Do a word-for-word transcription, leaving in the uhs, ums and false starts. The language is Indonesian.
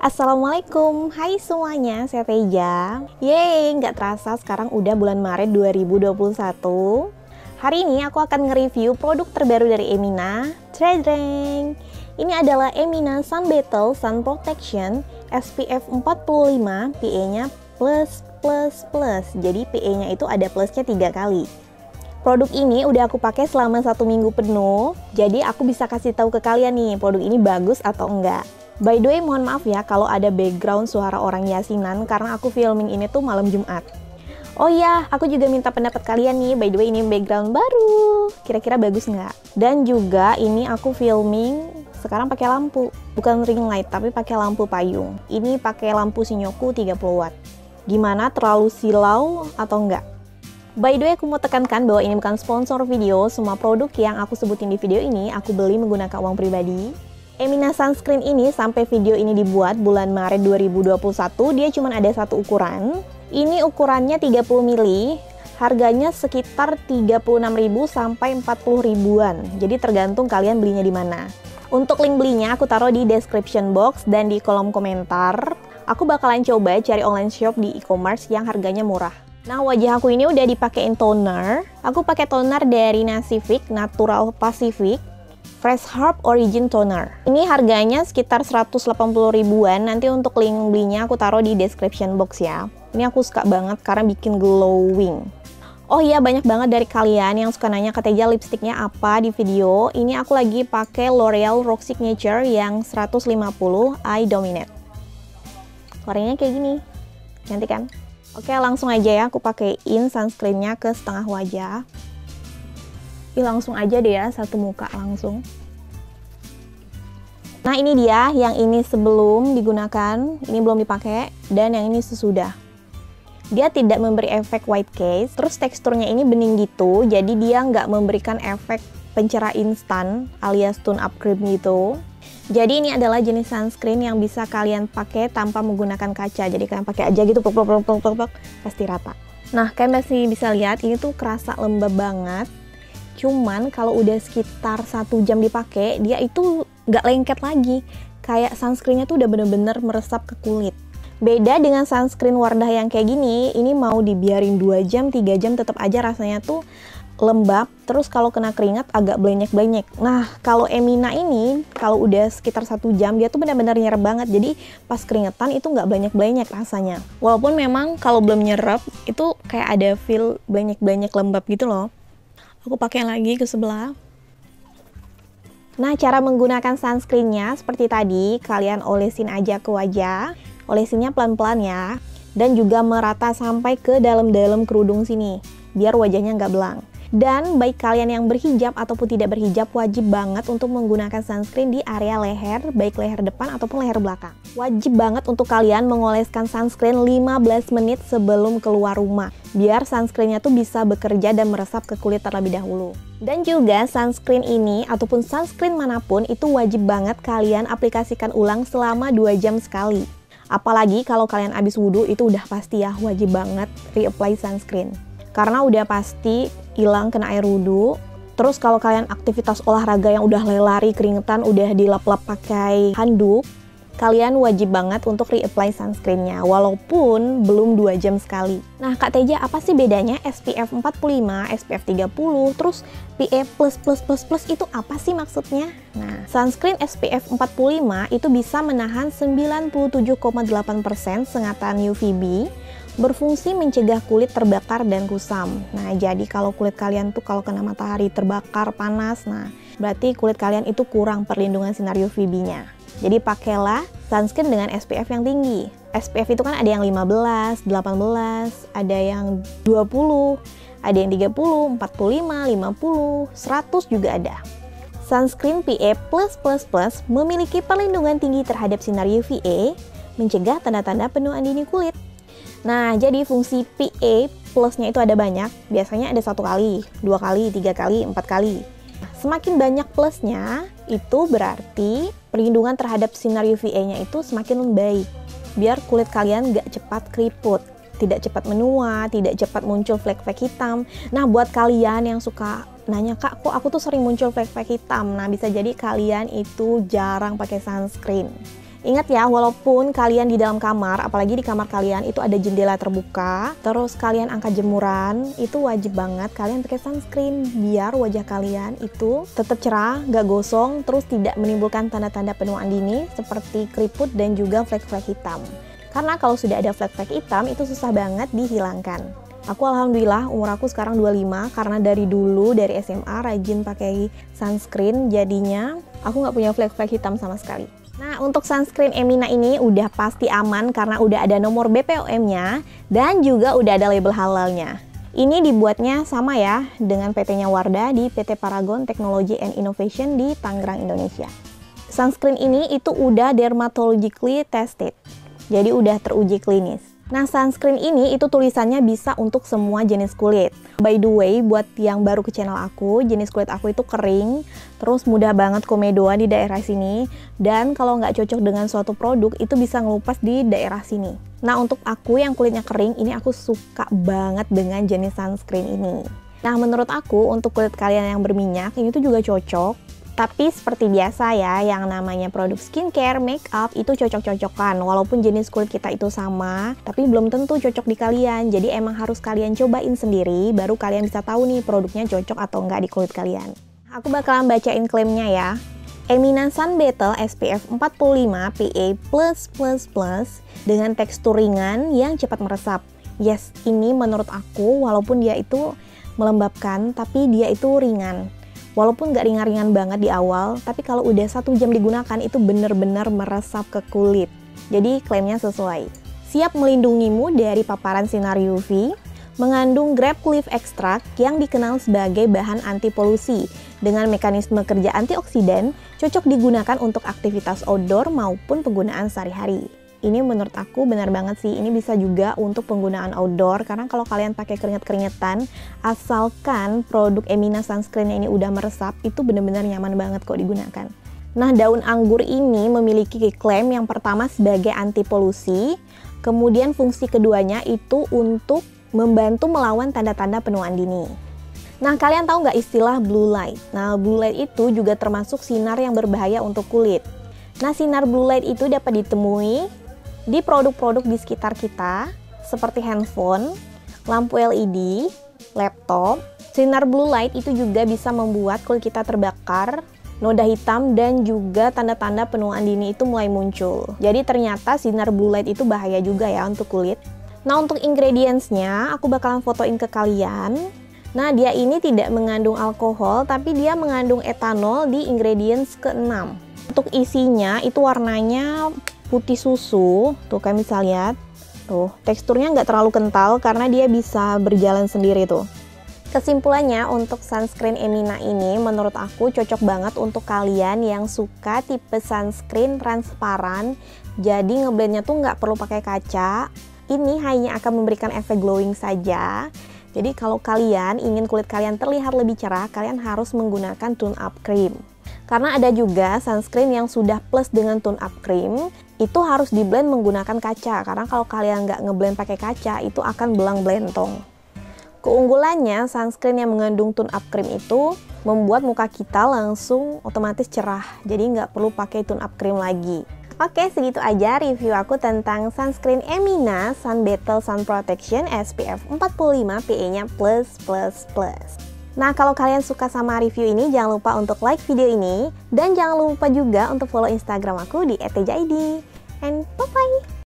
Assalamualaikum, hai semuanya, saya Teja. Yeay, nggak terasa sekarang udah bulan Maret dua ribu dua puluh satu. Hari ini aku akan nge-review produk terbaru dari Emina, Tredreng. Ini adalah Emina Sun Battle Sun Protection S P F empat puluh lima, P A-nya plus plus plus. Jadi P A-nya itu ada plusnya tiga kali. Produk ini udah aku pakai selama satu minggu penuh, jadi aku bisa kasih tahu ke kalian nih, produk ini bagus atau enggak. By the way, mohon maaf ya kalau ada background suara orang yasinan karena aku filming ini tuh malam Jumat. Oh iya, aku juga minta pendapat kalian nih, by the way ini background baru. Kira-kira bagus nggak? Dan juga ini aku filming sekarang pakai lampu, bukan ring light tapi pakai lampu payung. Ini pakai lampu Shinyoku tiga puluh watt. Gimana, terlalu silau atau enggak? By the way, aku mau tekankan bahwa ini bukan sponsor video. Semua produk yang aku sebutin di video ini aku beli menggunakan uang pribadi. Emina Sunscreen ini sampai video ini dibuat bulan Maret dua ribu dua puluh satu, dia cuma ada satu ukuran. Ini ukurannya tiga puluh mili, harganya sekitar tiga puluh enam ribu sampai empat puluh ribuan. Jadi tergantung kalian belinya di mana. Untuk link belinya aku taruh di description box dan di kolom komentar. Aku bakalan coba cari online shop di e-commerce yang harganya murah. Nah, wajah aku ini udah dipakein toner. Aku pakai toner dari Nasivic Natural Pacific Fresh Herb Origin Toner. Ini harganya sekitar seratus delapan puluh ribuan. Nanti untuk link belinya aku taruh di description box ya. Ini aku suka banget karena bikin glowing. Oh iya, banyak banget dari kalian yang suka nanya ke Teja lipstiknya apa di video. Ini aku lagi pakai L'Oreal Rock Signature yang seratus lima puluh Eye Dominate. Warnanya kayak gini. Cantik kan? Oke, langsung aja ya aku pakein sunscreennya ke setengah wajah. Ih, langsung aja deh ya, satu muka langsung. Nah, ini dia yang ini sebelum digunakan, ini belum dipakai, dan yang ini sesudah. Dia tidak memberi efek white case, terus teksturnya ini bening gitu, jadi dia nggak memberikan efek pencerah instan alias tone up cream gitu. Jadi ini adalah jenis sunscreen yang bisa kalian pakai tanpa menggunakan kaca, jadi kalian pakai aja gitu, plok, plok, plok, plok, plok, pasti rata. Nah, kalian masih bisa lihat ini tuh kerasa lembab banget. Cuman kalau udah sekitar satu jam dipakai, dia itu nggak lengket lagi. Kayak sunscreennya tuh udah bener-bener meresap ke kulit. Beda dengan sunscreen Wardah yang kayak gini, ini mau dibiarin dua jam, tiga jam tetap aja rasanya tuh lembab. Terus kalau kena keringat agak blenyek-blenyek. Nah, kalau Emina ini, kalau udah sekitar satu jam, dia tuh benar-benar nyerap banget. Jadi pas keringetan itu nggak blenyek-blenyek rasanya. Walaupun memang kalau belum nyerap, itu kayak ada feel blenyek-blenyek lembab gitu loh. Aku pakai lagi ke sebelah. Nah, cara menggunakan sunscreennya seperti tadi, kalian olesin aja ke wajah. Olesinnya pelan-pelan ya. Dan juga merata sampai ke dalam-dalam kerudung sini, biar wajahnya nggak belang. Dan baik kalian yang berhijab ataupun tidak berhijab, wajib banget untuk menggunakan sunscreen di area leher, baik leher depan ataupun leher belakang. Wajib banget untuk kalian mengoleskan sunscreen lima belas menit sebelum keluar rumah, biar sunscreennya tuh bisa bekerja dan meresap ke kulit terlebih dahulu. Dan juga sunscreen ini ataupun sunscreen manapun itu wajib banget kalian aplikasikan ulang selama dua jam sekali. Apalagi kalau kalian habis wudhu, itu udah pasti ya wajib banget reapply sunscreen. Karena udah pasti hilang kena air wudhu. Terus kalau kalian aktivitas olahraga yang udah lari keringetan, udah dilap-lap pakai handuk, kalian wajib banget untuk reapply sunscreennya, walaupun belum dua jam sekali. Nah, Kak Teja, apa sih bedanya S P F empat puluh lima, S P F tiga puluh, terus P A plus plus plus plus itu apa sih maksudnya? Nah, sunscreen S P F empat puluh lima itu bisa menahan sembilan puluh tujuh koma delapan persen sengatan U V B, berfungsi mencegah kulit terbakar dan kusam. Nah, jadi kalau kulit kalian tuh kalau kena matahari terbakar, panas, nah berarti kulit kalian itu kurang perlindungan sinar U V B-nya. Jadi pakailah sunscreen dengan S P F yang tinggi. S P F itu kan ada yang lima belas, delapan belas, ada yang dua puluh, ada yang tiga puluh, empat puluh lima, lima puluh, seratus juga ada. Sunscreen P A plus plus plus memiliki perlindungan tinggi terhadap sinar U V A, mencegah tanda-tanda penuaan dini kulit. Nah, jadi fungsi P A plusnya itu ada banyak. Biasanya ada satu kali, dua kali, tiga kali, empat kali. Semakin banyak plusnya, itu berarti perlindungan terhadap sinar U V A-nya itu semakin baik. Biar kulit kalian gak cepat keriput, tidak cepat menua, tidak cepat muncul flek-flek hitam. Nah, buat kalian yang suka nanya, Kak, kok aku tuh sering muncul flek-flek hitam? Nah, bisa jadi kalian itu jarang pakai sunscreen. Ingat ya, walaupun kalian di dalam kamar, apalagi di kamar kalian itu ada jendela terbuka, terus kalian angkat jemuran, itu wajib banget kalian pakai sunscreen biar wajah kalian itu tetap cerah, gak gosong, terus tidak menimbulkan tanda-tanda penuaan dini seperti keriput dan juga flek-flek hitam. Karena kalau sudah ada flek-flek hitam itu susah banget dihilangkan. Aku alhamdulillah umur aku sekarang dua puluh lima karena dari dulu dari S M A rajin pakai sunscreen, jadinya aku nggak punya flek-flek hitam sama sekali. Nah, untuk sunscreen Emina ini udah pasti aman karena udah ada nomor B P O M-nya dan juga udah ada label halalnya. Ini dibuatnya sama ya dengan P T-nya Wardah di P T Paragon Technology and Innovation di Tangerang, Indonesia. Sunscreen ini itu udah dermatologically tested, jadi udah teruji klinis. Nah, sunscreen ini itu tulisannya bisa untuk semua jenis kulit. By the way, buat yang baru ke channel aku, jenis kulit aku itu kering, terus mudah banget komedoan di daerah sini, dan kalau nggak cocok dengan suatu produk, itu bisa ngelupas di daerah sini. Nah, untuk aku yang kulitnya kering, ini aku suka banget dengan jenis sunscreen ini. Nah, menurut aku, untuk kulit kalian yang berminyak, ini tuh juga cocok. Tapi seperti biasa ya, yang namanya produk skincare, makeup itu cocok-cocokan. Walaupun jenis kulit kita itu sama, tapi belum tentu cocok di kalian. Jadi emang harus kalian cobain sendiri, baru kalian bisa tahu nih produknya cocok atau enggak di kulit kalian. Aku bakalan bacain klaimnya ya. Emina Sun Battle S P F empat puluh lima P A plus plus plus dengan tekstur ringan yang cepat meresap. Yes, ini menurut aku walaupun dia itu melembabkan, tapi dia itu ringan. Walaupun nggak ringan-ringan banget di awal, tapi kalau udah satu jam digunakan itu bener-bener meresap ke kulit. Jadi klaimnya sesuai. Siap melindungimu dari paparan sinar U V, mengandung grape leaf extract yang dikenal sebagai bahan anti polusi. Dengan mekanisme kerja antioksidan, cocok digunakan untuk aktivitas outdoor maupun penggunaan sehari-hari. Ini menurut aku benar banget sih, ini bisa juga untuk penggunaan outdoor, karena kalau kalian pakai keringet-keringetan, asalkan produk Emina sunscreen ini udah meresap, itu benar-benar nyaman banget kok digunakan. Nah, daun anggur ini memiliki klaim yang pertama sebagai anti polusi, kemudian fungsi keduanya itu untuk membantu melawan tanda-tanda penuaan dini. Nah, kalian tahu nggak istilah blue light? Nah, blue light itu juga termasuk sinar yang berbahaya untuk kulit. Nah, sinar blue light itu dapat ditemui di produk-produk di sekitar kita seperti handphone, lampu L E D, laptop. Sinar blue light itu juga bisa membuat kulit kita terbakar, noda hitam, dan juga tanda-tanda penuaan dini itu mulai muncul. Jadi ternyata sinar blue light itu bahaya juga ya untuk kulit. Nah, untuk ingredients-nya aku bakalan fotoin ke kalian. Nah, dia ini tidak mengandung alkohol, tapi dia mengandung etanol di ingredients keenam. Untuk isinya itu warnanya putih susu, tuh kalian bisa lihat, tuh teksturnya nggak terlalu kental karena dia bisa berjalan sendiri tuh. Kesimpulannya untuk sunscreen Emina ini menurut aku cocok banget untuk kalian yang suka tipe sunscreen transparan, jadi ngeblendnya tuh nggak perlu pakai kaca. Ini hanya akan memberikan efek glowing saja. Jadi kalau kalian ingin kulit kalian terlihat lebih cerah, kalian harus menggunakan tone up cream. Karena ada juga sunscreen yang sudah plus dengan tone up cream, itu harus di blend menggunakan kaca. Karena kalau kalian nggak ngeblend pakai kaca, itu akan belang belentong. Keunggulannya, sunscreen yang mengandung tone up cream itu membuat muka kita langsung otomatis cerah. Jadi nggak perlu pakai tone up cream lagi. Oke, segitu aja review aku tentang sunscreen Emina Sun Battle Sun Protection S P F empat puluh lima P A-nya plus plus plus. Nah, kalau kalian suka sama review ini, jangan lupa untuk like video ini. Dan jangan lupa juga untuk follow Instagram aku di et teja i d. And bye-bye!